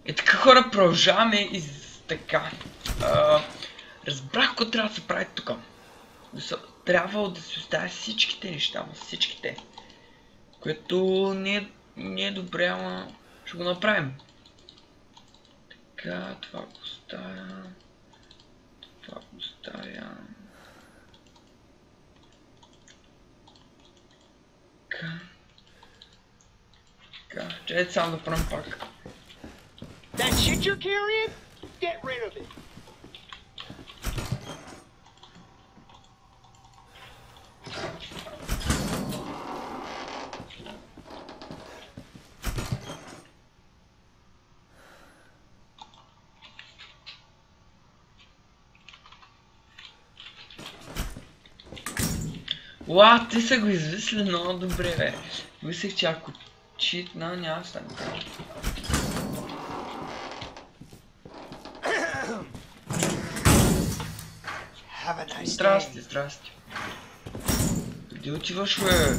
И така, хора, продължаваме и така. Разбрах какво трябва да се прави тук. Трябва да се оставя всичките неща, всичките. Което не е добре, ама ще го направим. Така, това го оставя. Това го оставя. Така. Така, чакайте само да правим пак. That shit you're carrying? Get rid of it. Уа, ти са го измисли много добре, бе. Мислех, че ако читна, няма да стане. Здрасти, здрасти. Къде отиваш, бе?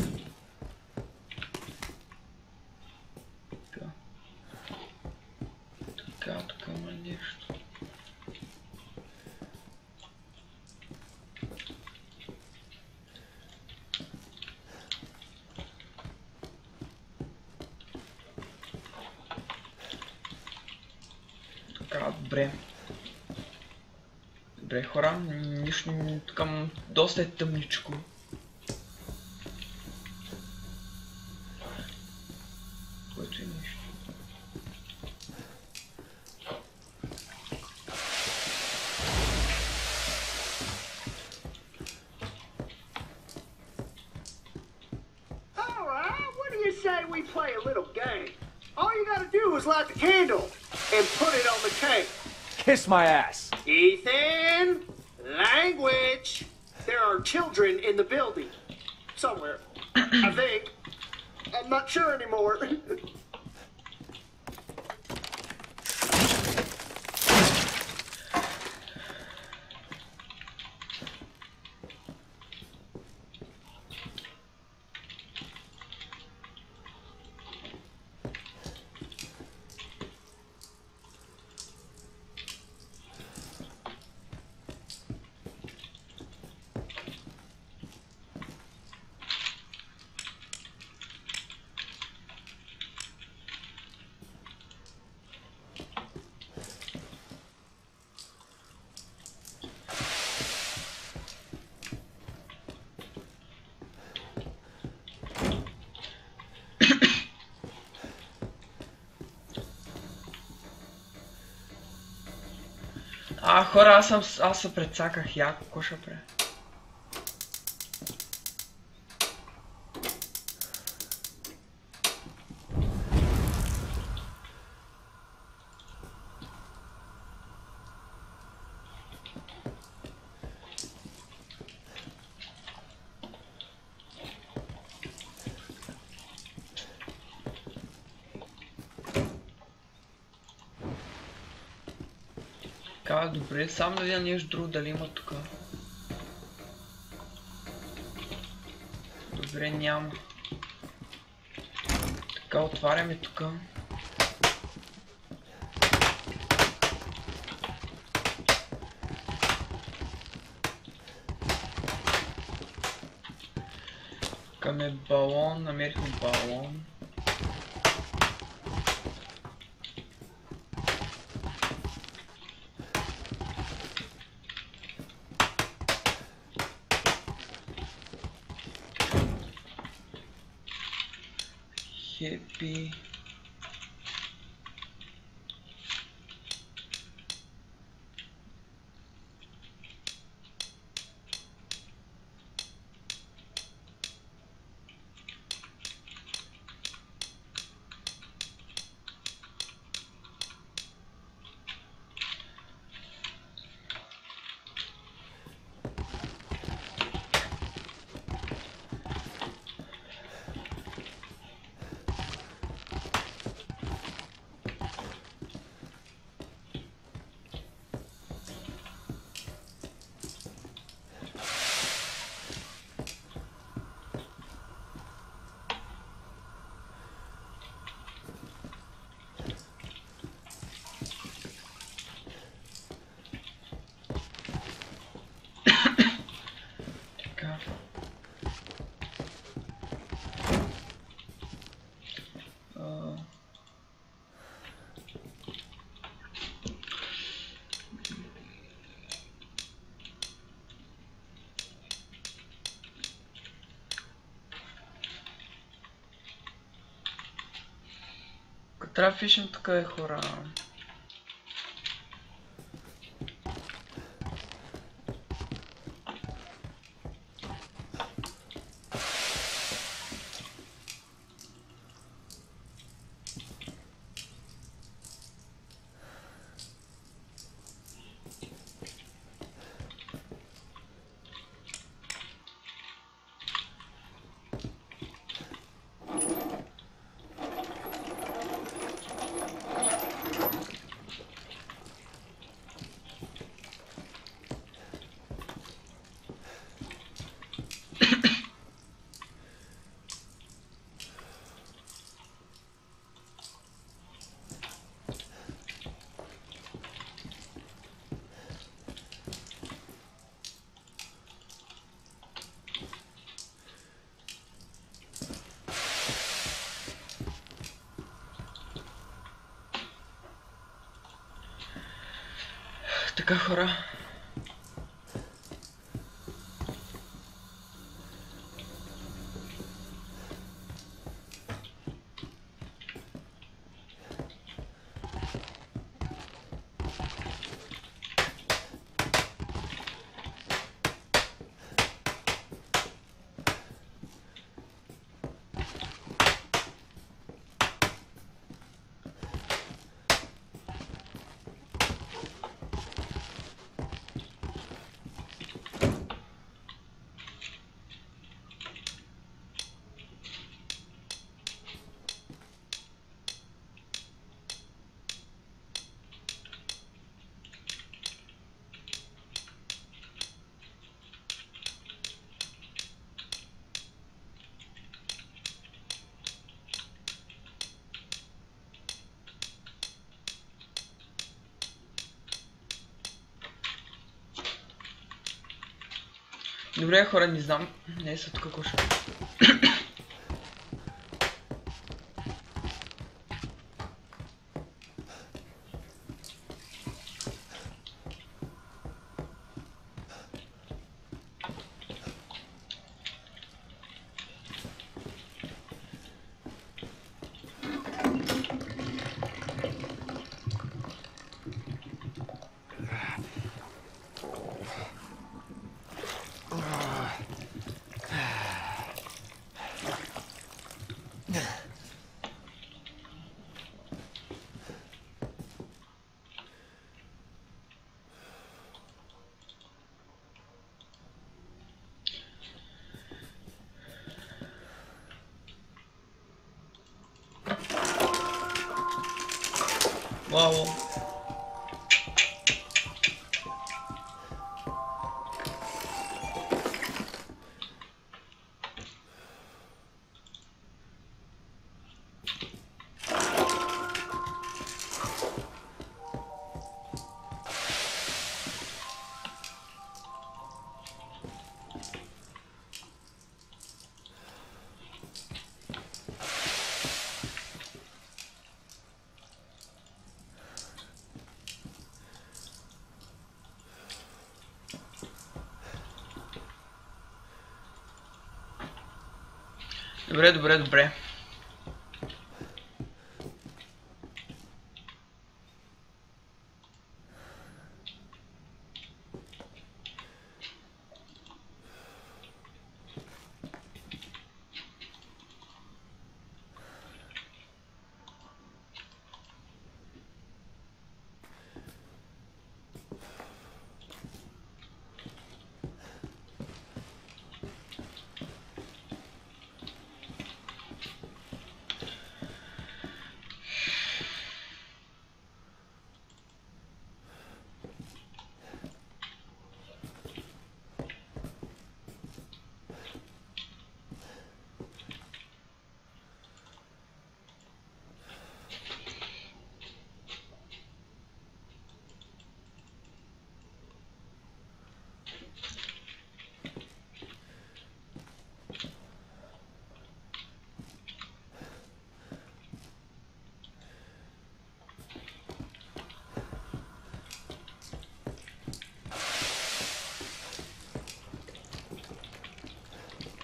Така, тук има нещо. Така, добре. Добре, хора, нищо тук доста е тъмничко. Което е нищо. Alright, what do you say we play a little game? All you gotta do is light the candle and put it on the cake. Kiss my ass. Ethan, language. There are children in the building. Somewhere. I think. I'm not sure anymore. Хора, аз се прецаках яко, какво ще правя? Така, добре, само да видя нещо друго, дали има тук. Добре, няма. Така, отваряме тук. Към е балон, намерихме балон. Happy. Трябва да фишим тук е хора. Така хора. Добре хора, не знам. Не са тук какво ще. Вау. Добре, добре, добре.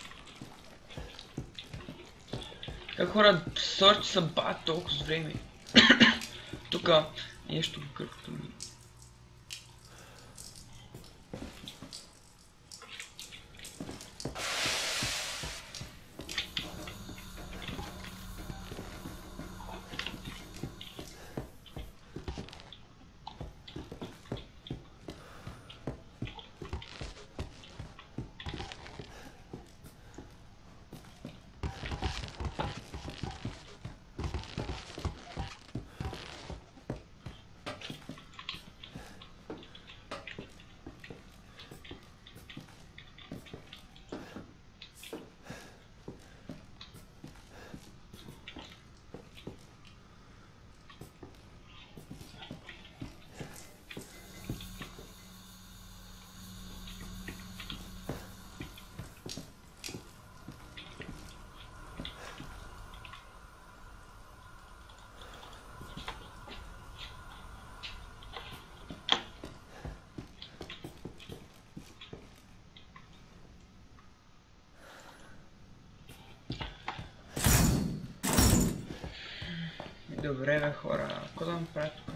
Как хора, сорти са бат толкова с време. тук нещо като ми. Добре бе хора, какво да направя тук?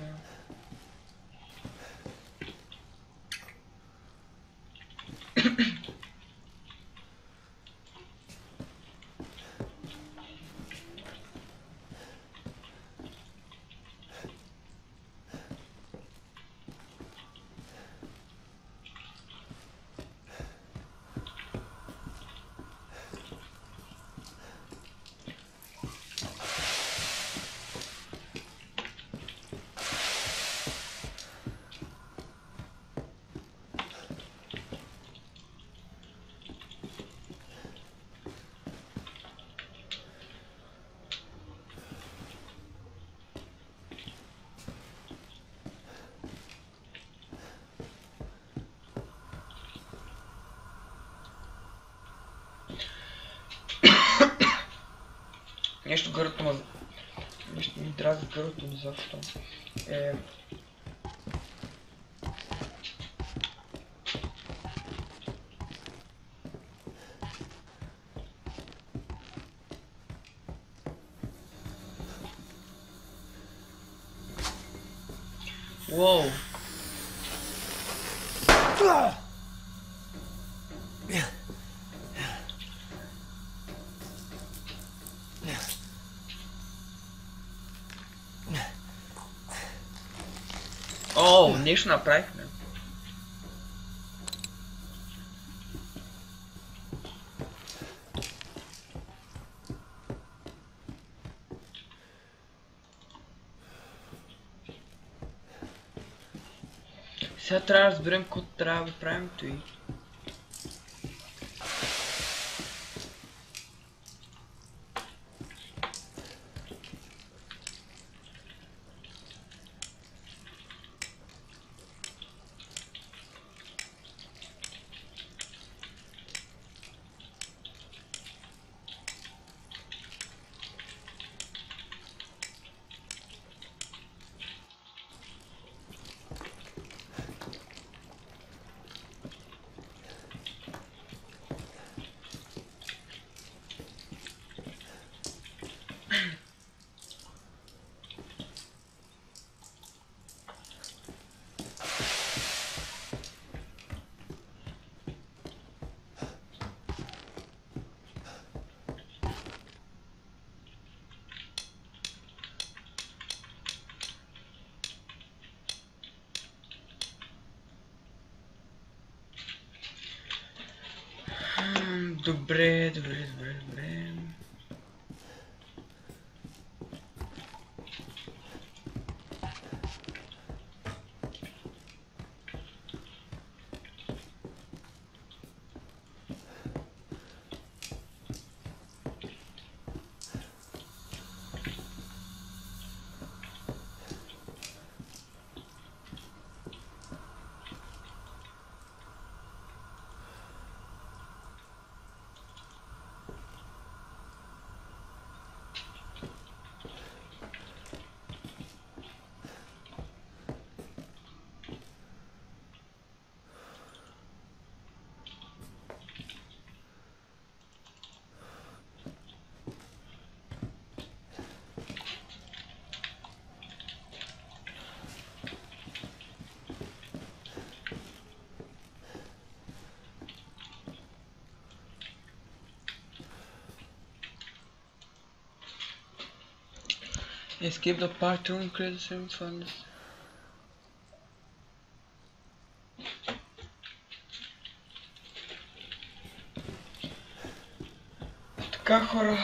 Нещо гърлото ма... Нещо ми дразни гърлото ми защо. Уоу! О, нещо направихме. Сега трябва да разберем какво трябва да правим той. Добре. Escape the part 2 increase some funds. Така, хора.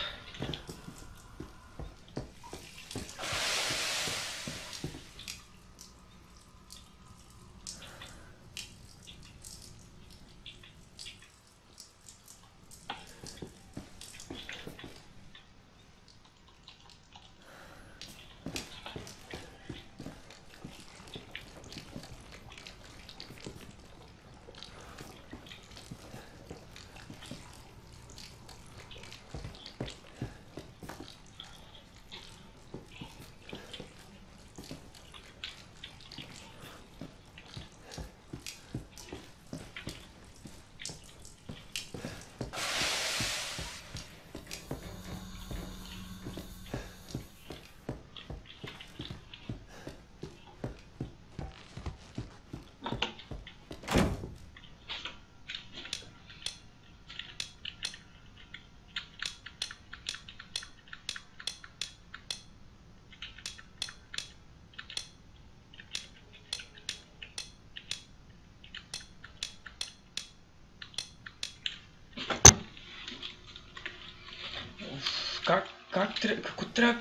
Какво трябва?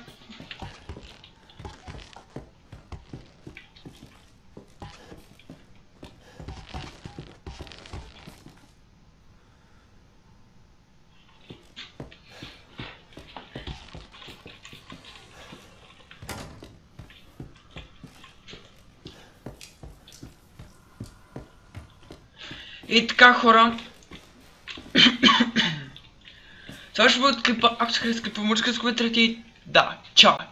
И така, хора. Това ще бъде клипа. Ако се хареса клипа, може да се коментирате и да, чао!